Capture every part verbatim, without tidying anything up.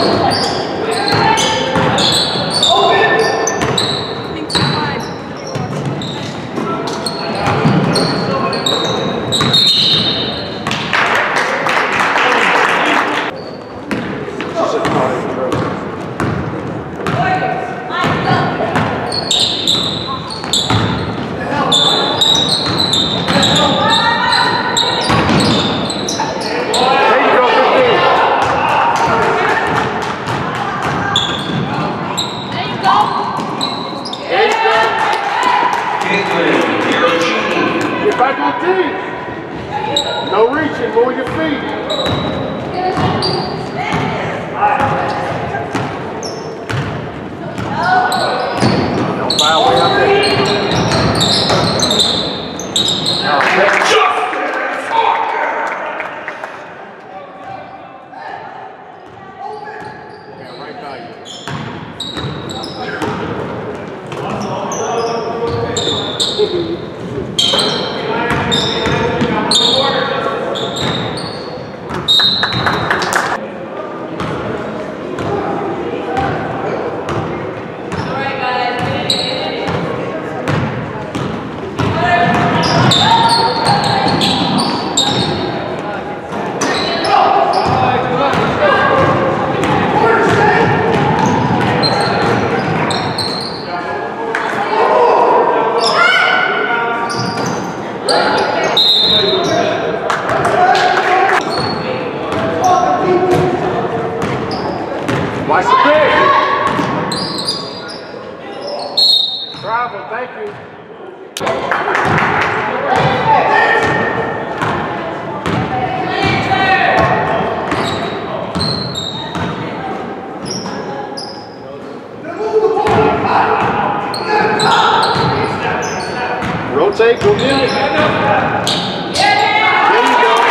No reaching, move your feet. Don't foul way up there. Yeah, right by you. Watch the pitch. Travel, thank you. Rotate, go get it. There you go.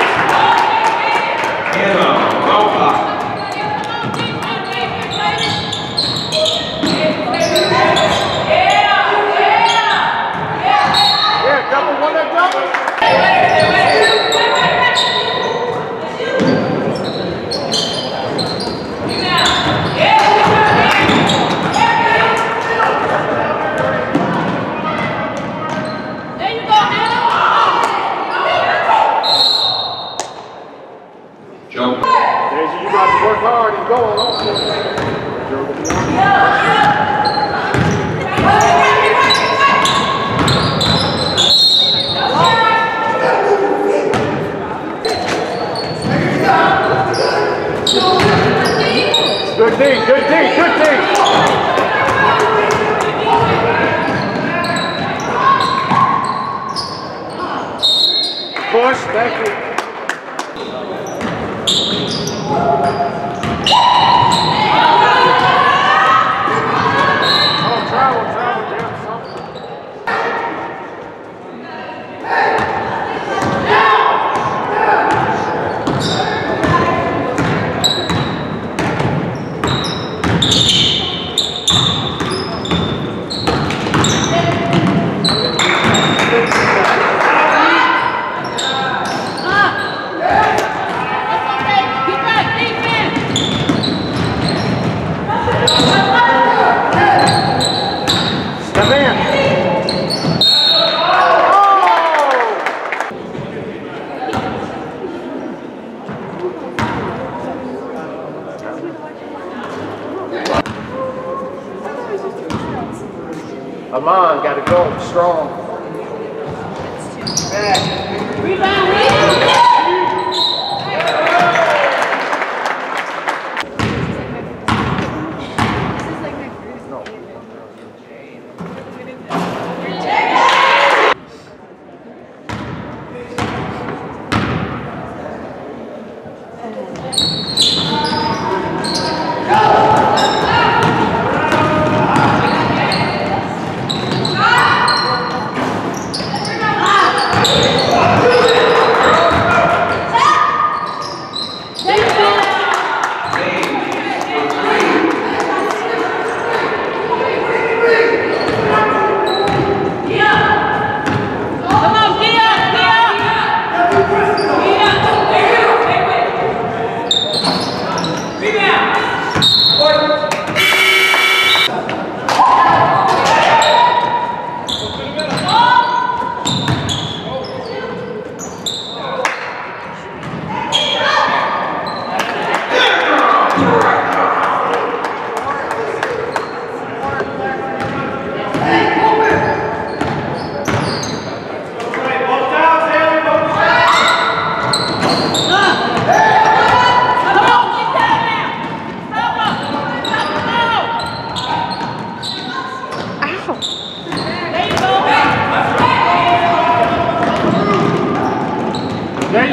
Jump. There's you, you got to work hard and go on. Good D, good D, good D. Push, thank you. Amon got to go strong. Rebound, rebound.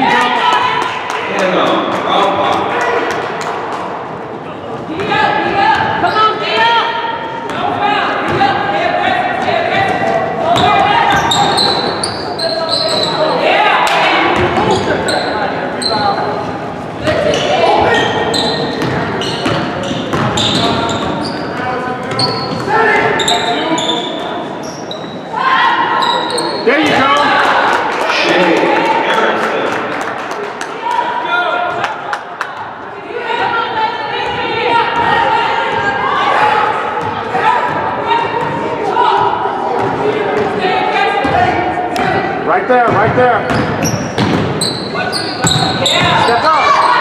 There you go. Right there, right there. Step up.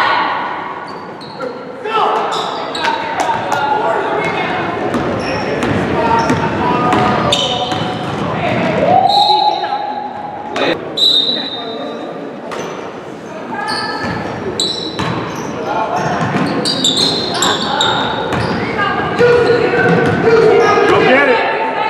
Go get it.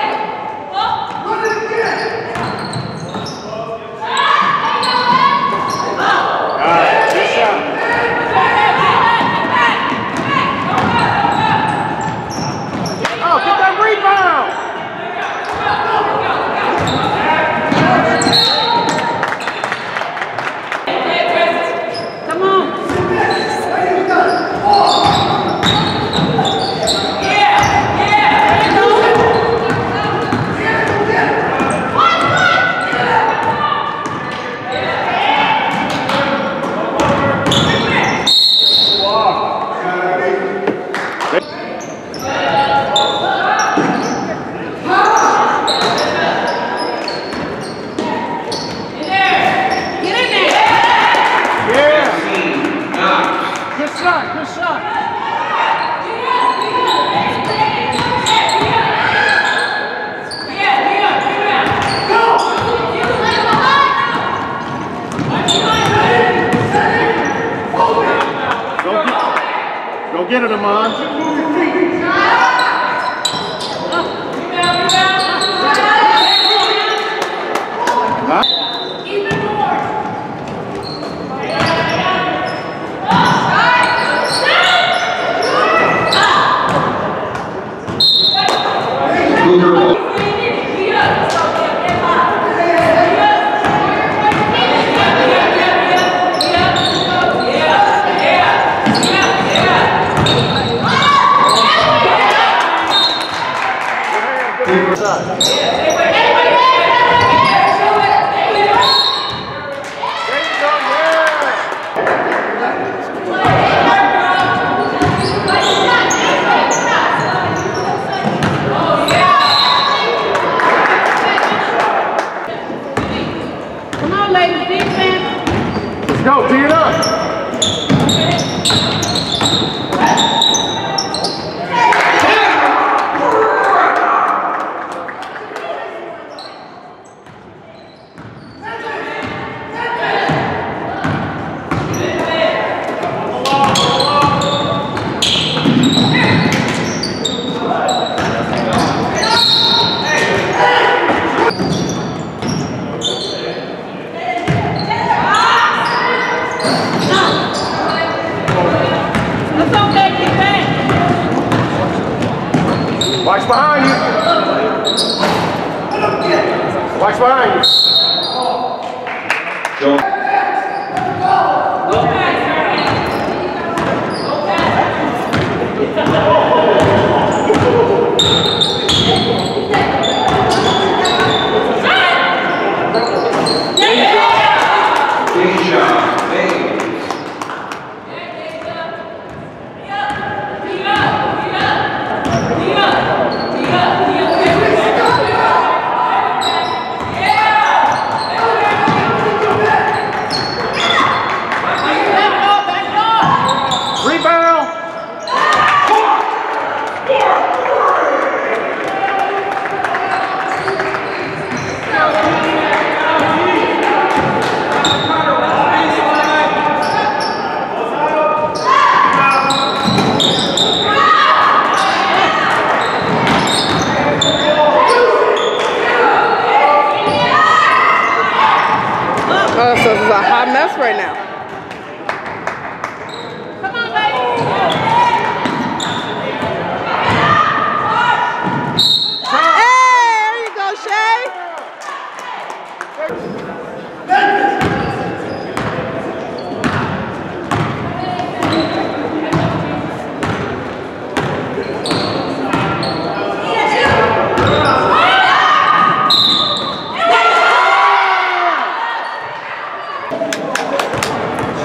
Go get it, Amon. Huh? Go, tee it up. Watch behind you. Watch behind you. Don't.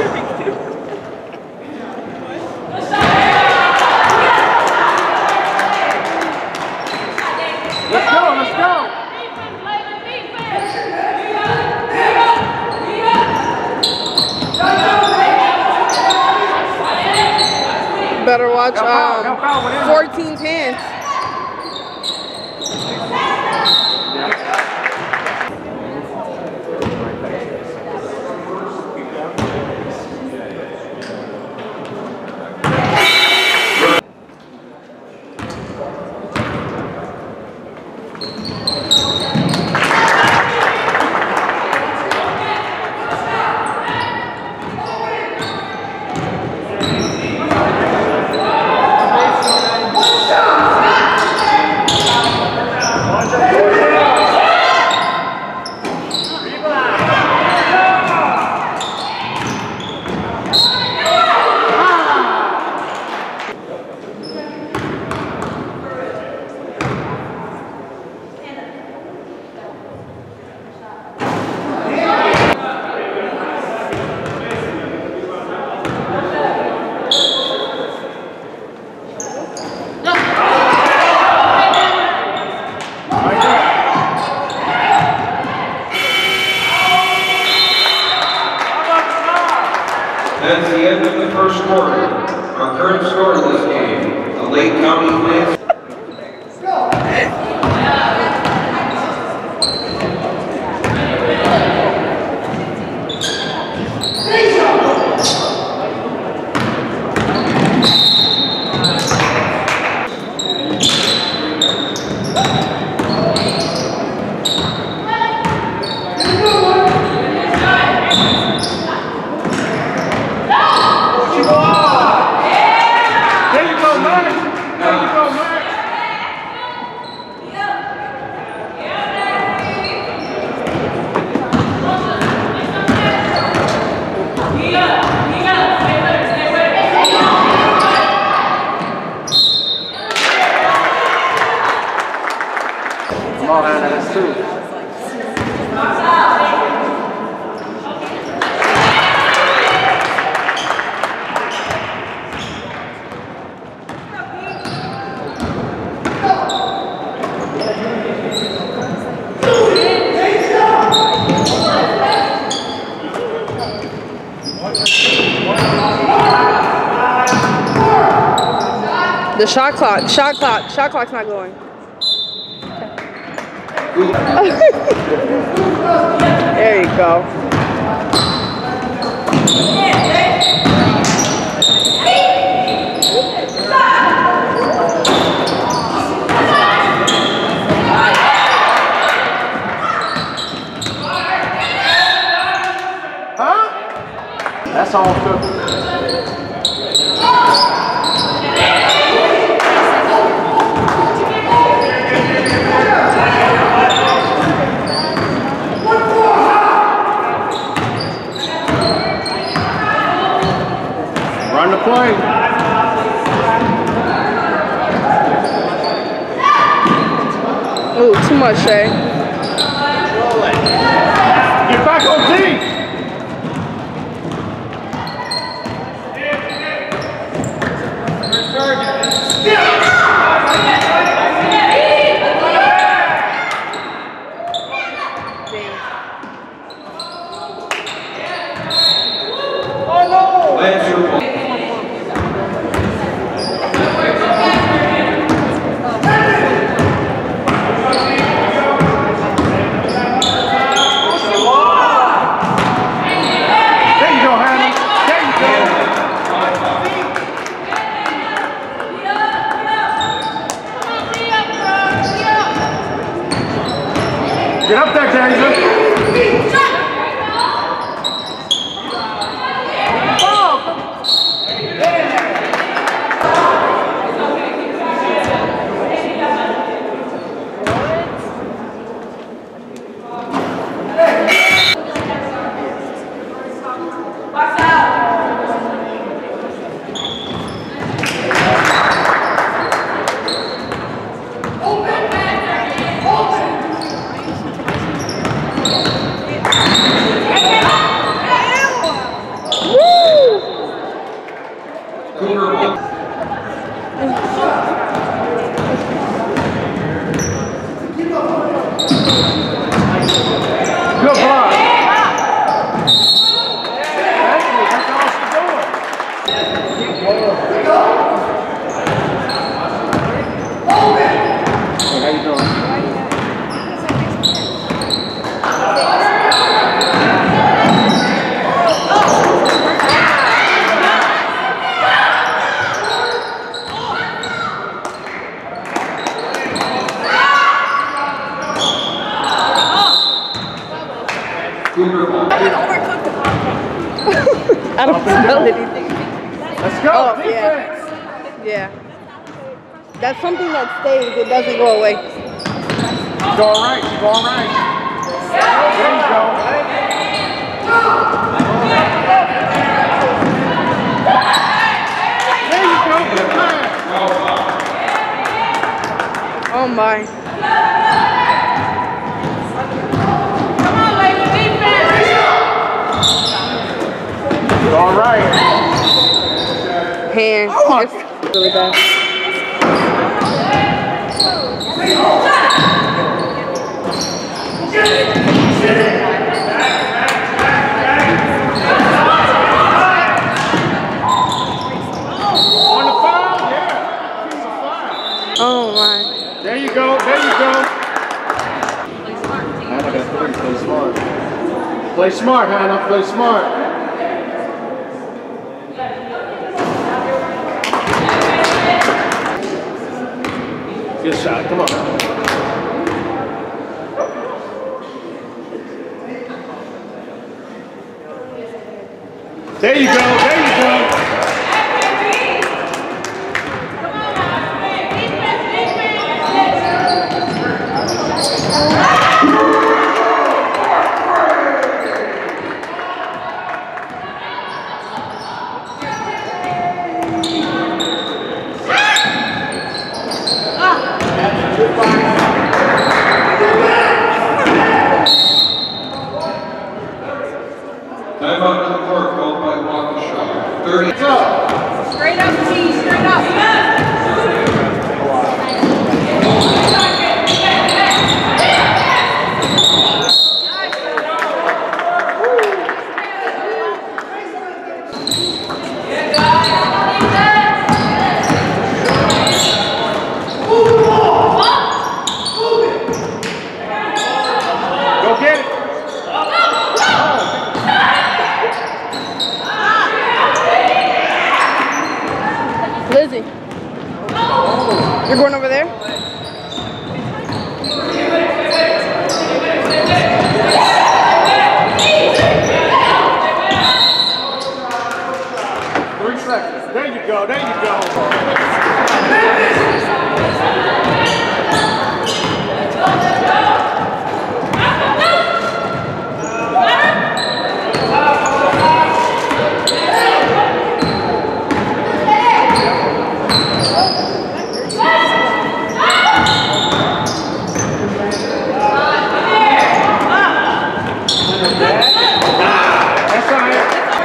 Let's go, let's go. Better watch um, fourteen ten. That's the end of the first quarter. Our current score in this game, the Lake County Lance. Come on, Anna, that's two. The shot clock, shot clock, shot clock's not going. There you go. Huh? That's all good. Run the play. Ooh, too much, Shay. Get back on team. Get up there, Jason. Oh. How you doing? I don't smell anything. Let's go. Oh, Defense. Yeah. That's something that stays. It doesn't go away. She's going right. She's going right. There you go. There you go. Good pass. Oh my. All right. Hand. Oh, It's really bad. On the foul? Yeah. It's a foul. Oh my. There you go. There you go. Hannah got three. Play smart. Play smart, Hannah. Play smart. Good shot. Come on. There you go. There you go. Time out to the court called by Waukesha. thirty. Straight up, T, straight up. Go get it. Lizzie. You're going over there? Three seconds. There you go. There you go. That's all right.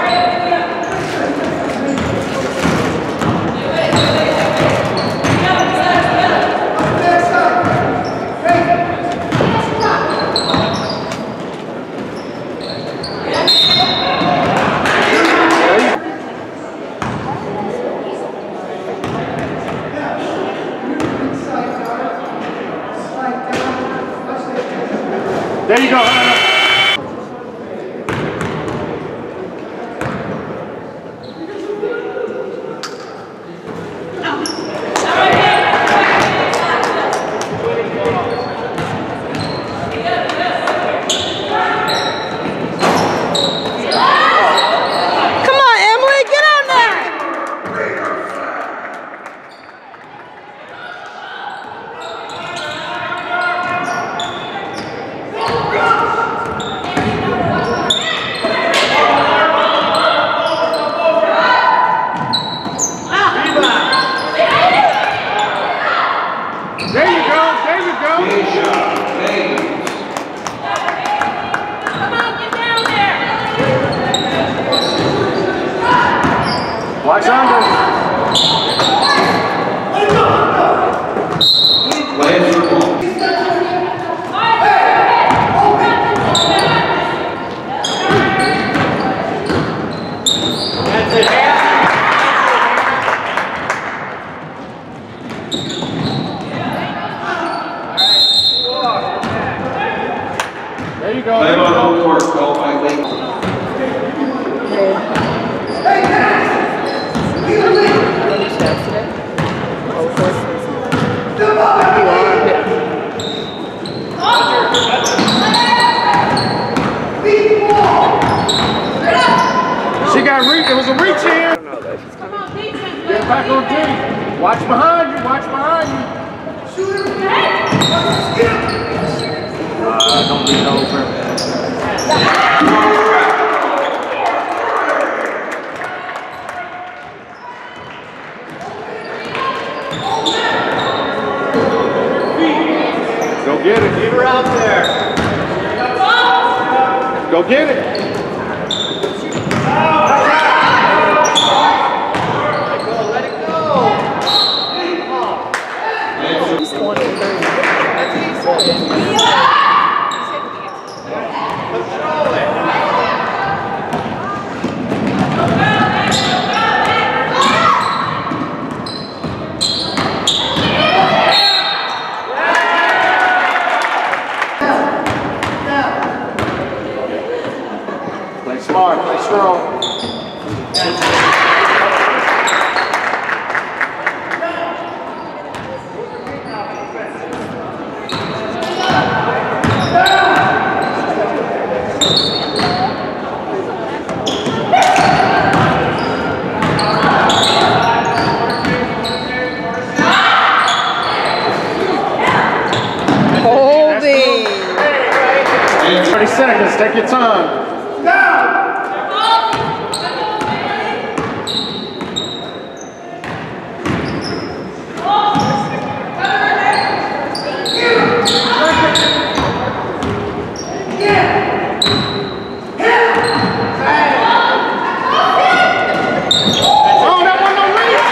There you go, Hannah. Come on, Emily, get on there! There you go. There you go. Asia, James. Come on, get down there. Watch under. Lance Ramon. It was a reach in. Come on, defense. Get back on D. Watch behind you. Watch behind you. Uh, don't lean over. Go get it. Leave her out there. Go get it. Play smart, play strong. Holding. thirty seconds, take your time. Oh, that one no reach.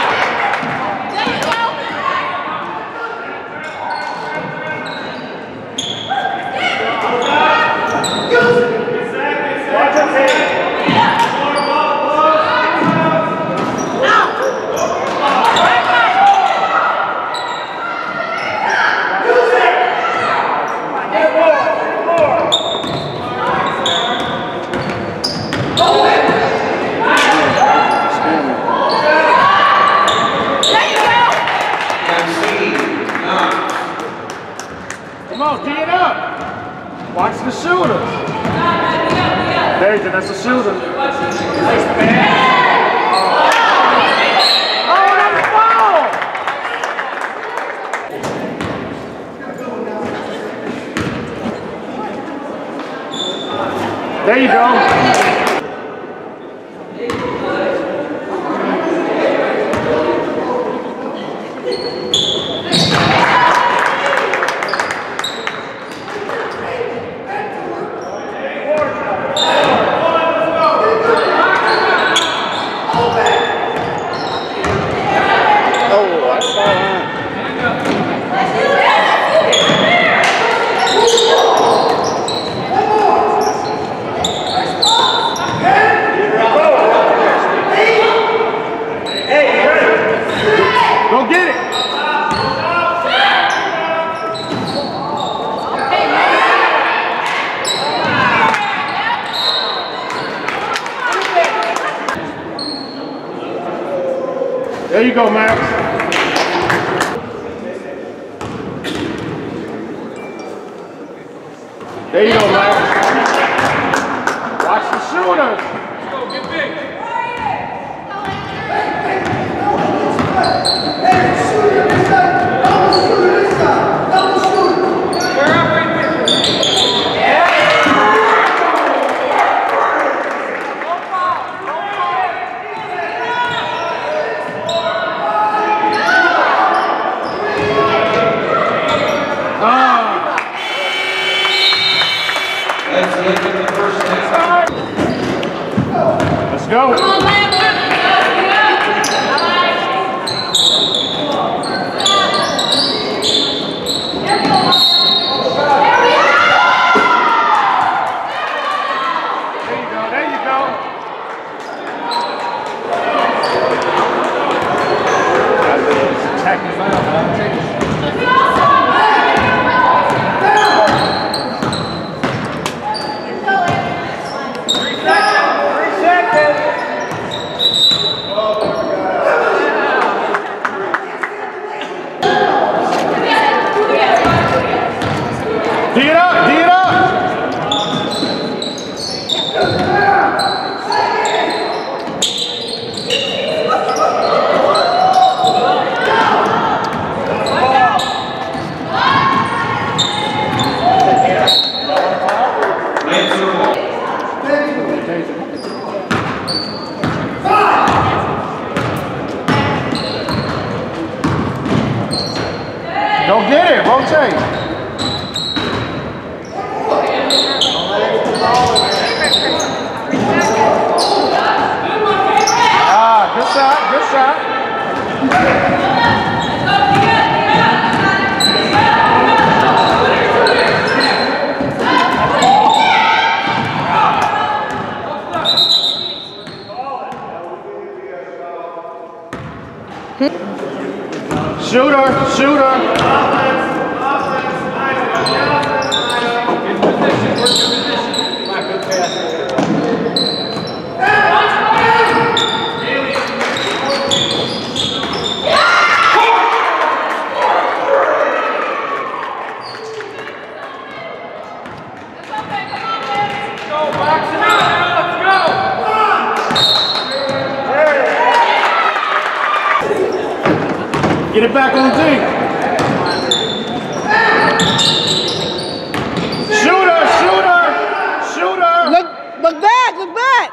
Come on, tee it up. Watch the shooter. There you go, that's the shooter. Oh, that's foul! There you go. Go get it. There you go, Max. There you go, Max. Watch the shooters. Go, get big. That's the end of the first half. Let's go. Go get it, rotate. Ah, good shot, good shot. Shooter, shooter. Get it back on D. Shooter, shooter, shooter. Look, look back, look back.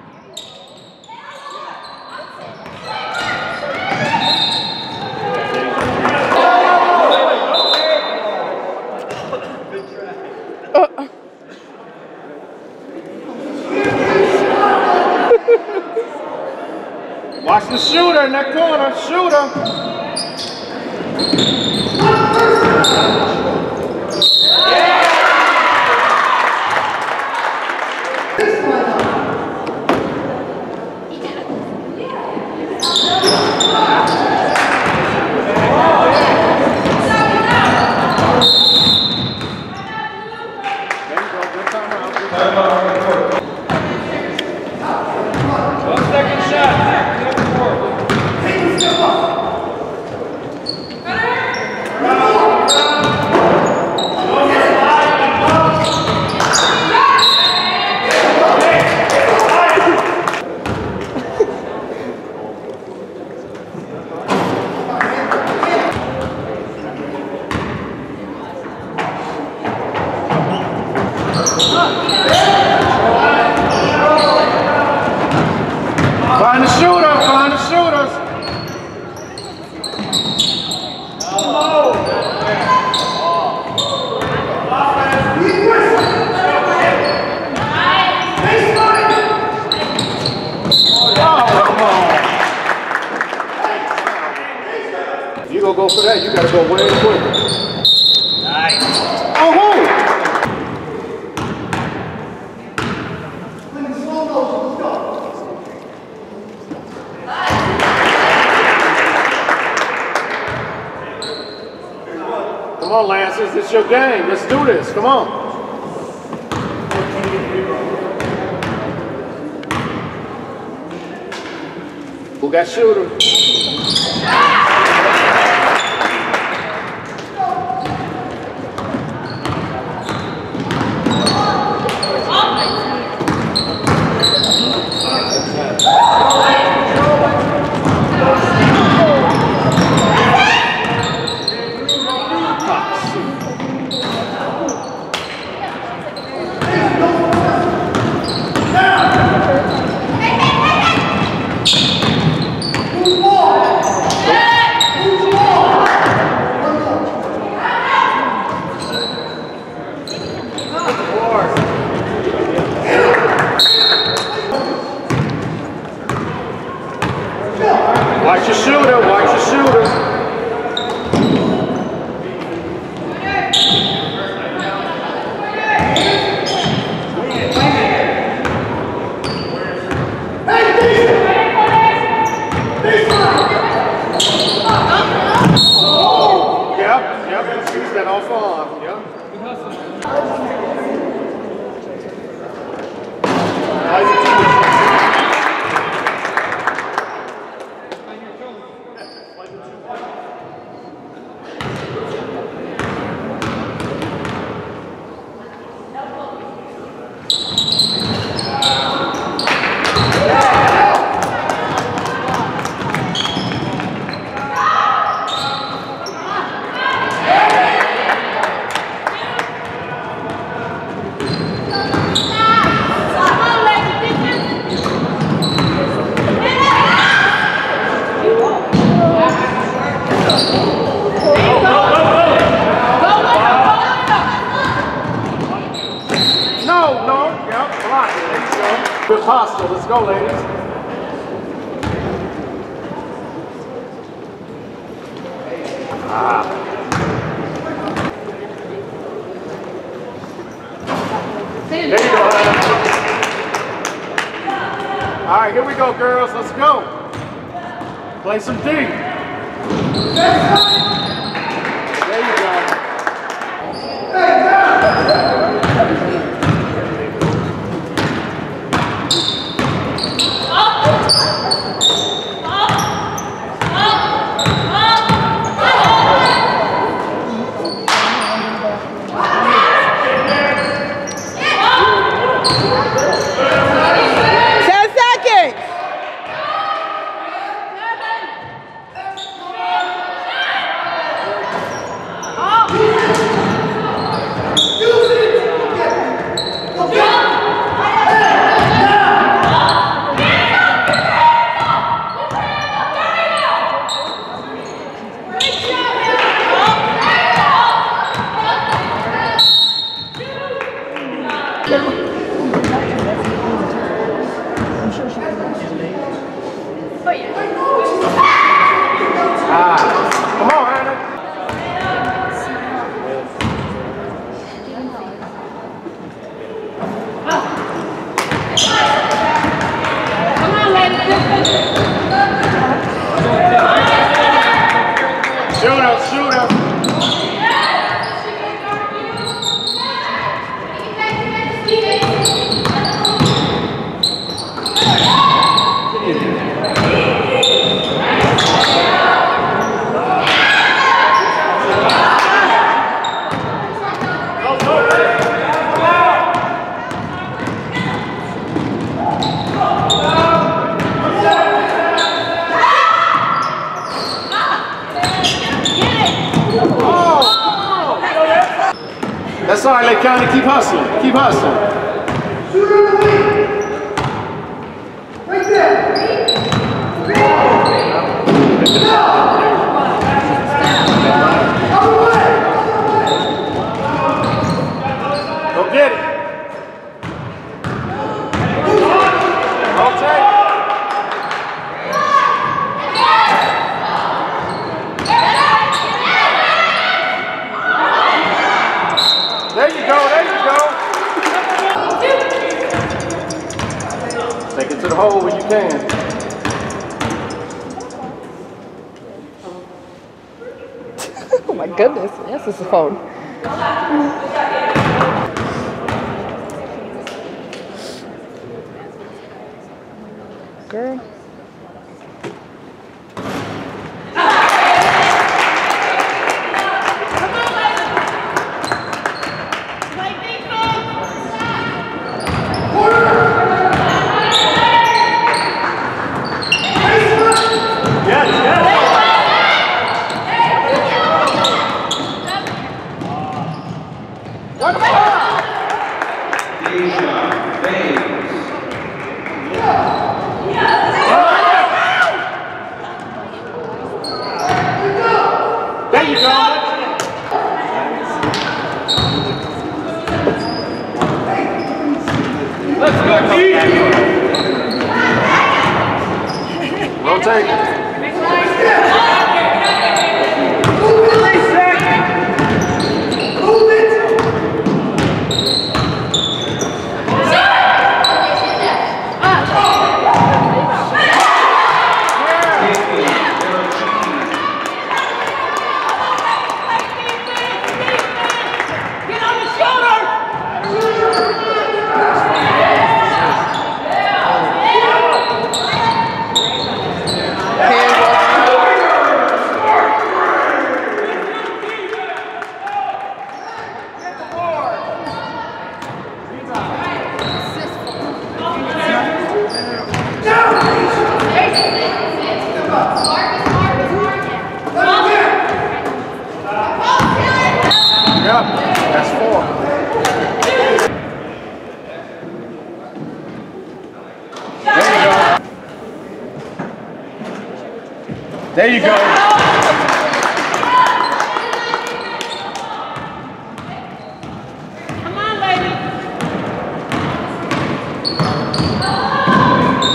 Uh. Watch the shooter in that corner, shooter. Find the shooter, find the shooters. If you gonna go for that, you gotta go way quicker. Nice. Oh, who? Come on, Lancers, it's your game. Let's do this. Come on. Who got shooter? Watch your shooter, watch your shooter. Yep, yep, use that off arm, yep. go, ladies. Ah. There you go, Hannah. All right, here we go, girls. Let's go. Play some D. There you go. That's all right, Lake County. Keep hustling. Keep hustling. Right there. Go get it. Rotate. There you go, there you go. Take it to the hole when you can. Oh my goodness, yes, it's a phone. Girl. There you go. Let's go, Keith. Rotate. Yep, that's four. There you go. There you go. Come on, lady.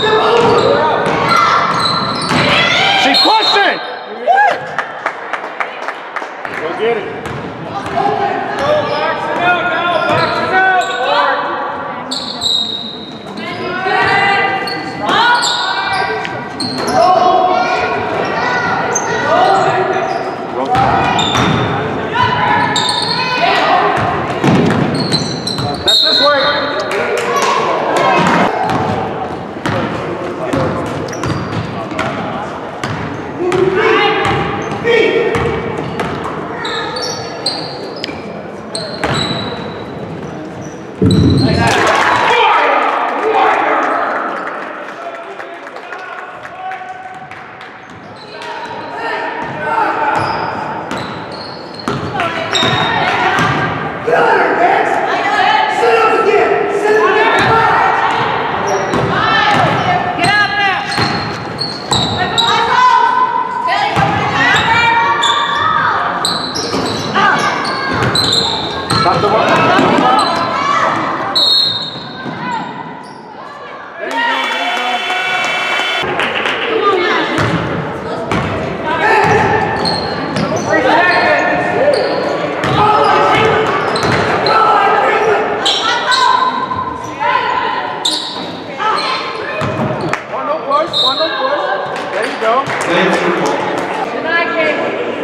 you go. Lance the ball. Good night, Kate.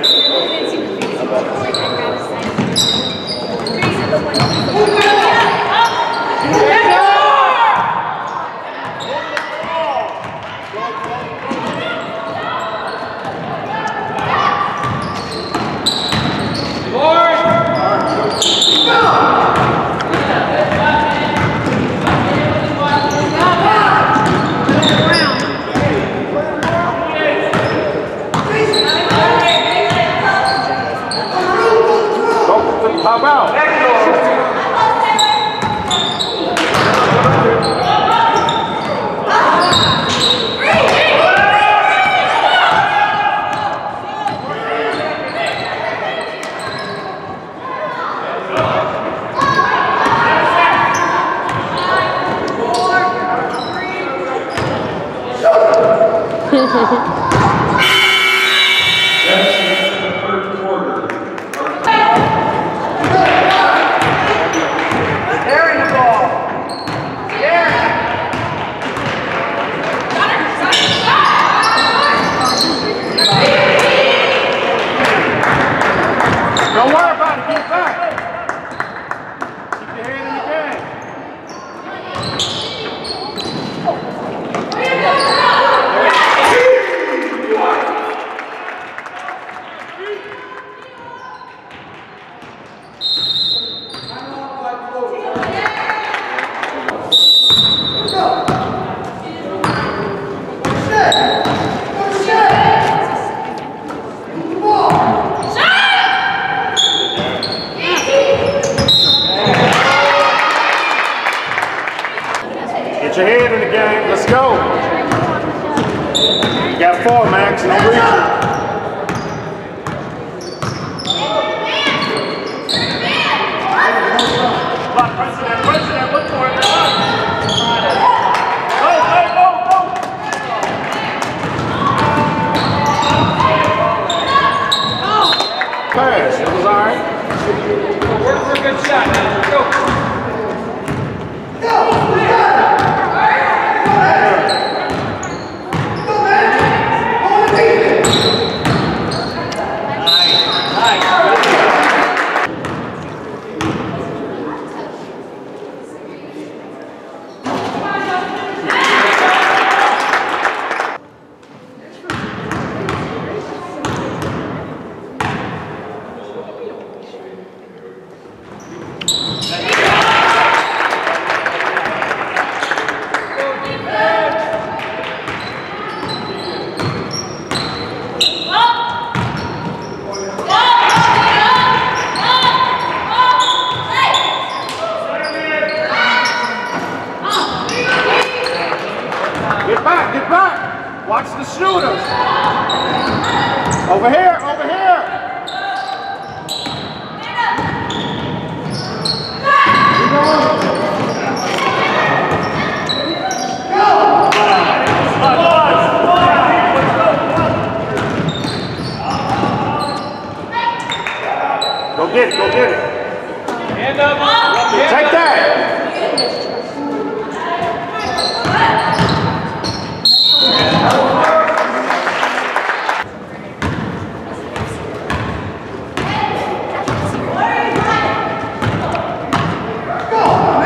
How about? That's the end of the third quarter. Don't worry about it, get back. Keep your head in the game. Get your head in the game. Let's go. You got four, Max. No reason. President, President, look for it. Go, go, go, go. Pass. It was all right. Work for a good shot. Let's go. Get back, get back. Watch the shooters. Over here, over here. Go get it, go get it. Hand up. Take that. Go!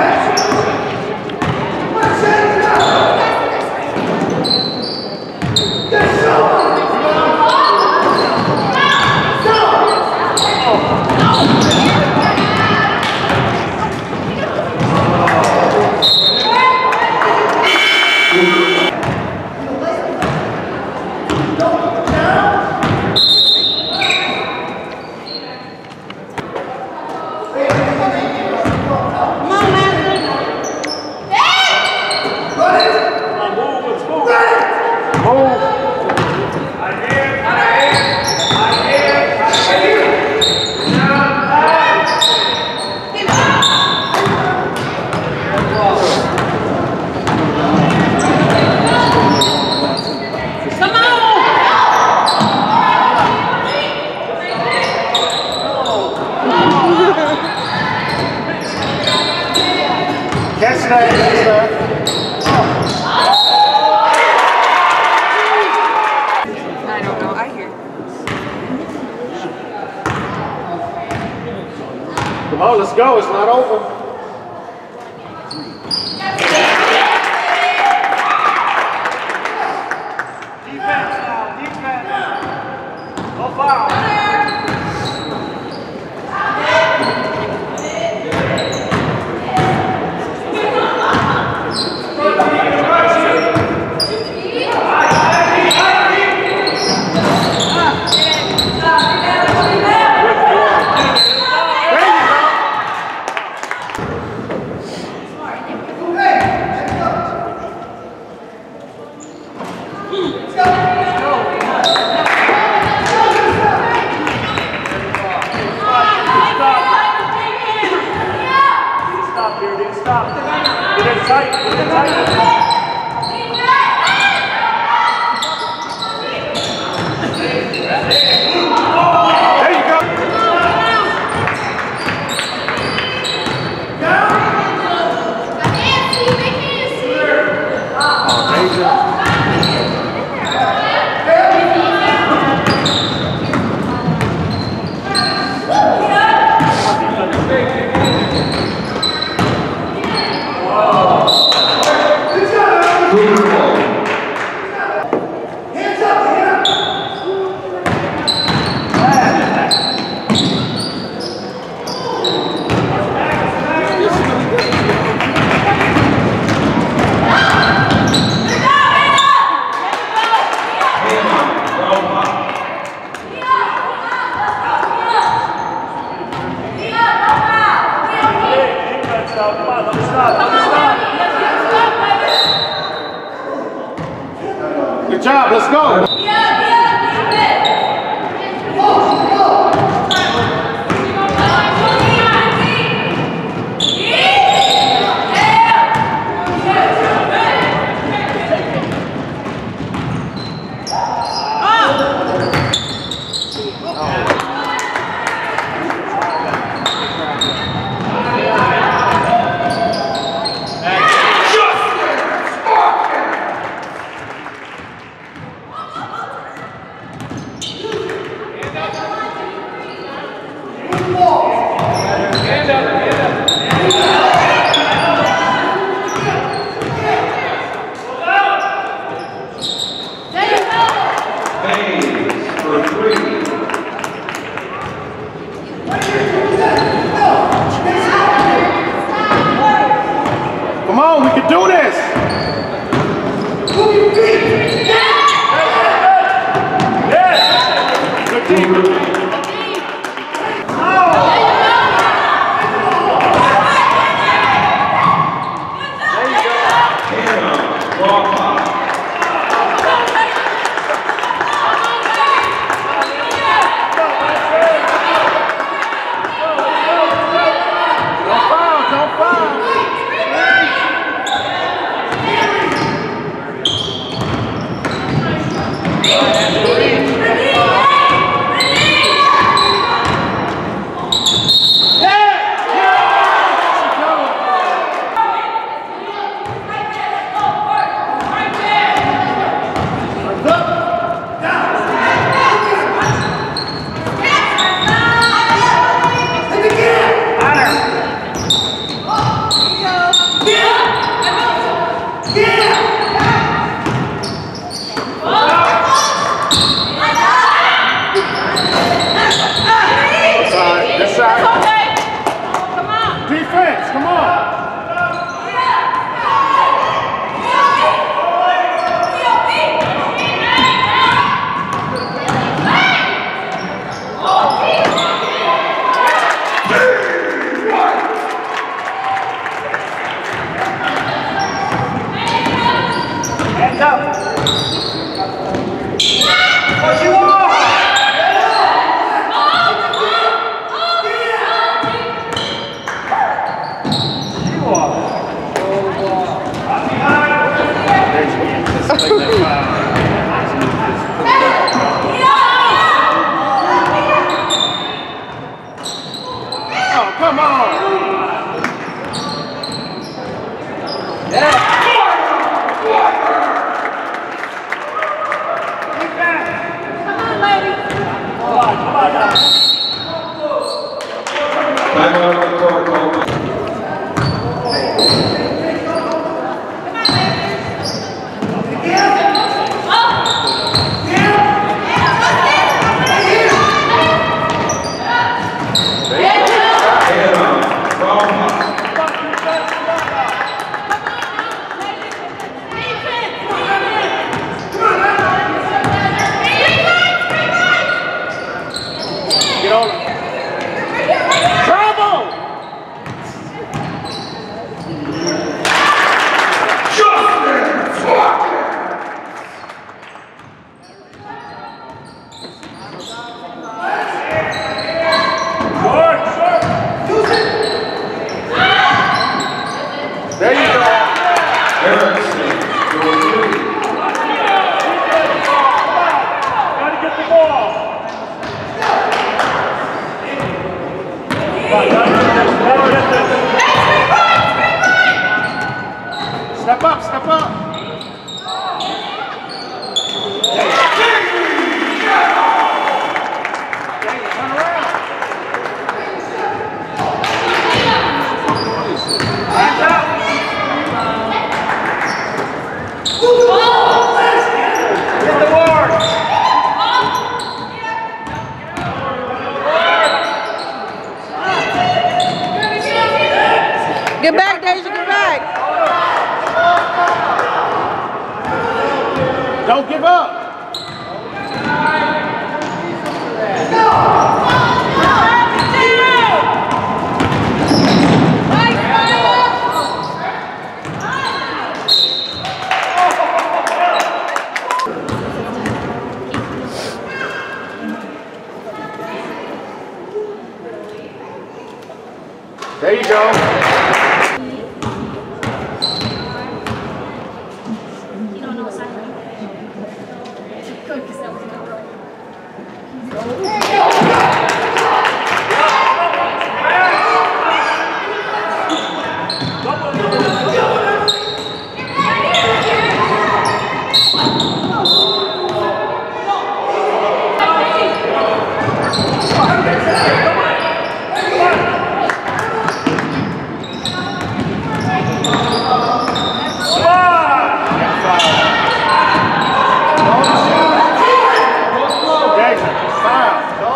let's go. It's not over. Defense now, defense. No foul. Good job, let's go. Come on, we can do this. Yes. Good team. Defense, come on. Hands up. What you want? There you go. Erickson, number three. Gotta get the ball. Step up, step up. Get back, Deja, get back. Don't give up. There you go. Foul.